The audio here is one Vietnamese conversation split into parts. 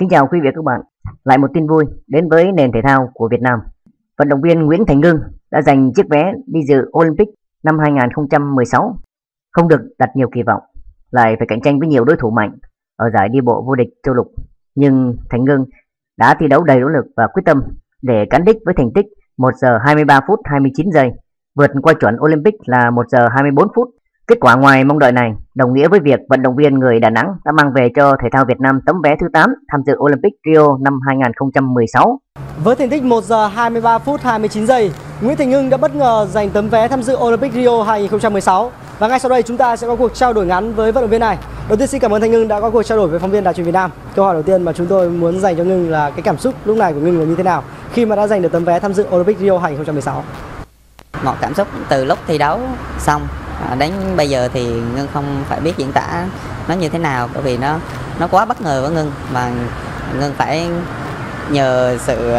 Xin chào quý vị và các bạn. Lại một tin vui đến với nền thể thao của Việt Nam. Vận động viên Nguyễn Thành Ngưng đã giành chiếc vé đi dự Olympic năm 2016. Không được đặt nhiều kỳ vọng, lại phải cạnh tranh với nhiều đối thủ mạnh ở giải đi bộ vô địch châu lục. Nhưng Thành Ngưng đã thi đấu đầy nỗ lực và quyết tâm để cán đích với thành tích 1 giờ 23 phút 29 giây, vượt qua chuẩn Olympic là 1 giờ 24 phút. Kết quả ngoài mong đợi này đồng nghĩa với việc vận động viên người Đà Nẵng đã mang về cho thể thao Việt Nam tấm vé thứ 8 tham dự Olympic Rio năm 2016. Với thành tích 1 giờ 23 phút 29 giây, Nguyễn Thành Ngưng đã bất ngờ giành tấm vé tham dự Olympic Rio 2016. Và ngay sau đây chúng ta sẽ có cuộc trao đổi ngắn với vận động viên này. Đầu tiên xin cảm ơn Thành Ngưng đã có cuộc trao đổi với phóng viên Đài Truyền Việt Nam. Câu hỏi đầu tiên mà chúng tôi muốn dành cho Ngưng là cái cảm xúc lúc này của Ngưng là như thế nào khi mà đã giành được tấm vé tham dự Olympic Rio 2016? Mọi cảm xúc từ lúc thi đấu xong đến bây giờ thì Ngưng không phải biết diễn tả nó như thế nào, bởi vì nó quá bất ngờ với Ngưng, mà Ngưng phải nhờ sự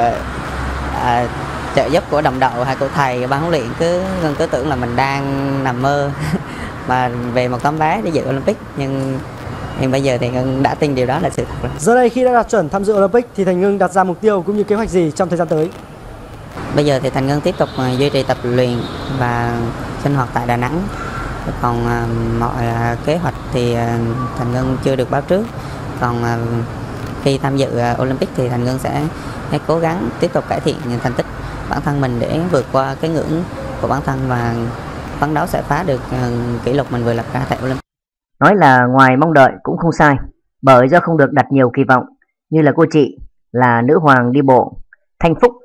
trợ giúp của đồng đội hay của thầy ban huấn luyện. Ngưng cứ tưởng là mình đang nằm mơ mà về một tấm vé để dự Olympic, nhưng bây giờ thì Ngưng đã tin điều đó là sự thật rồi. Giờ đây khi đã đạt chuẩn tham dự Olympic thì Thành Ngưng đặt ra mục tiêu cũng như kế hoạch gì trong thời gian tới? Bây giờ thì Thành Ngưng tiếp tục duy trì tập luyện và sinh hoạt tại Đà Nẵng. Còn mọi kế hoạch thì Thành Ngưng chưa được báo trước. Còn khi tham dự Olympic thì Thành Ngưng sẽ cố gắng tiếp tục cải thiện thành tích bản thân mình để vượt qua cái ngưỡng của bản thân và phấn đấu sẽ phá được kỷ lục mình vừa lập ra tại Olympic. Nói là ngoài mong đợi cũng không sai, bởi do không được đặt nhiều kỳ vọng như là cô chị là nữ hoàng đi bộ Thanh Phúc,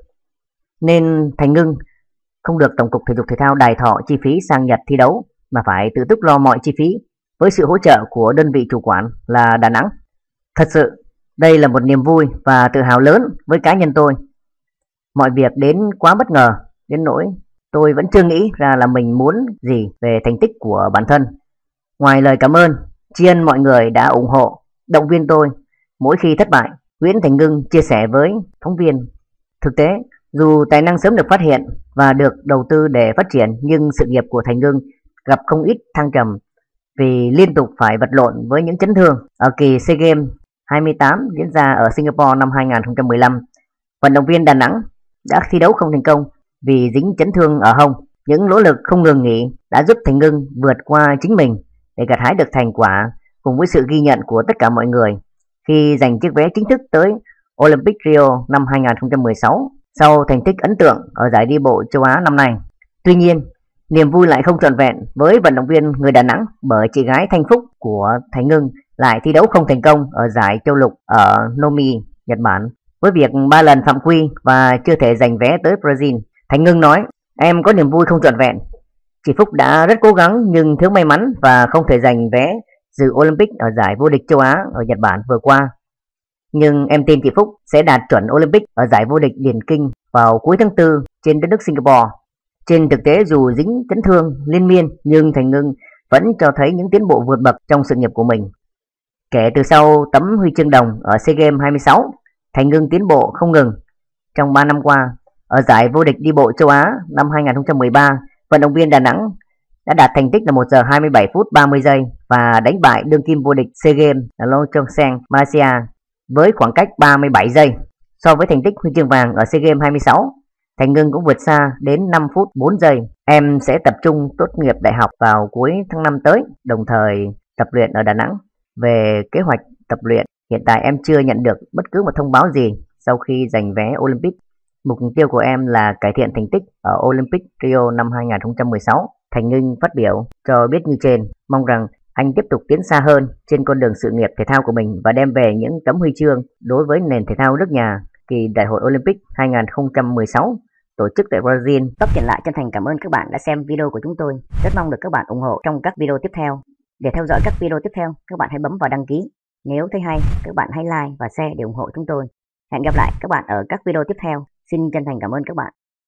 nên Thành Ngưng không được Tổng cục Thể dục Thể thao đài thọ chi phí sang Nhật thi đấu, mà phải tự túc lo mọi chi phí với sự hỗ trợ của đơn vị chủ quản là Đà Nẵng. Thật sự, đây là một niềm vui và tự hào lớn với cá nhân tôi. Mọi việc đến quá bất ngờ, đến nỗi tôi vẫn chưa nghĩ ra là mình muốn gì về thành tích của bản thân. Ngoài lời cảm ơn, tri ân mọi người đã ủng hộ, động viên tôi mỗi khi thất bại, Nguyễn Thành Ngưng chia sẻ với phóng viên. Thực tế, dù tài năng sớm được phát hiện và được đầu tư để phát triển, nhưng sự nghiệp của Thành Ngưng gặp không ít thăng trầm vì liên tục phải vật lộn với những chấn thương. Ở kỳ SEA Games 28 diễn ra ở Singapore năm 2015, vận động viên Đà Nẵng đã thi đấu không thành công vì dính chấn thương ở hông. Những nỗ lực không ngừng nghỉ đã giúp Thành Ngưng vượt qua chính mình để gặt hái được thành quả cùng với sự ghi nhận của tất cả mọi người khi giành chiếc vé chính thức tới Olympic Rio năm 2016 sau thành tích ấn tượng ở giải đi bộ châu Á năm nay. Tuy nhiên, niềm vui lại không trọn vẹn với vận động viên người Đà Nẵng, bởi chị gái Thanh Phúc của Thành Ngưng lại thi đấu không thành công ở giải châu lục ở Nomi, Nhật Bản, với việc 3 lần phạm quy và chưa thể giành vé tới Brazil. Thành Ngưng nói: "Em có niềm vui không trọn vẹn. Chị Phúc đã rất cố gắng nhưng thiếu may mắn và không thể giành vé dự Olympic ở giải vô địch châu Á ở Nhật Bản vừa qua. Nhưng em tin chị Phúc sẽ đạt chuẩn Olympic ở giải vô địch điền kinh vào cuối tháng 4 trên đất nước Singapore." Trên thực tế, dù dính chấn thương liên miên nhưng Thành Ngưng vẫn cho thấy những tiến bộ vượt bậc trong sự nghiệp của mình. Kể từ sau tấm huy chương đồng ở SEA Games 26, Thành Ngưng tiến bộ không ngừng. Trong 3 năm qua, ở giải vô địch đi bộ châu Á năm 2013, vận động viên Đà Nẵng đã đạt thành tích là 1 giờ 27 phút 30 giây và đánh bại đương kim vô địch SEA Games là Long Chong Seng, Malaysia với khoảng cách 37 giây. So với thành tích huy chương vàng ở SEA Games 26, Thành Ngưng cũng vượt xa đến 5 phút 4 giây. Em sẽ tập trung tốt nghiệp đại học vào cuối tháng 5 tới, đồng thời tập luyện ở Đà Nẵng. Về kế hoạch tập luyện, hiện tại em chưa nhận được bất cứ một thông báo gì sau khi giành vé Olympic. Mục tiêu của em là cải thiện thành tích ở Olympic Rio năm 2016. Thành Ngưng phát biểu cho biết như trên, mong rằng anh tiếp tục tiến xa hơn trên con đường sự nghiệp thể thao của mình và đem về những tấm huy chương đối với nền thể thao nước nhà kỳ Đại hội Olympic 2016 tổ chức tại Brazil. Tóc Tiền Lại chân thành cảm ơn các bạn đã xem video của chúng tôi. Rất mong được các bạn ủng hộ trong các video tiếp theo. Để theo dõi các video tiếp theo, các bạn hãy bấm vào đăng ký. Nếu thấy hay, các bạn hãy like và share để ủng hộ chúng tôi. Hẹn gặp lại các bạn ở các video tiếp theo. Xin chân thành cảm ơn các bạn.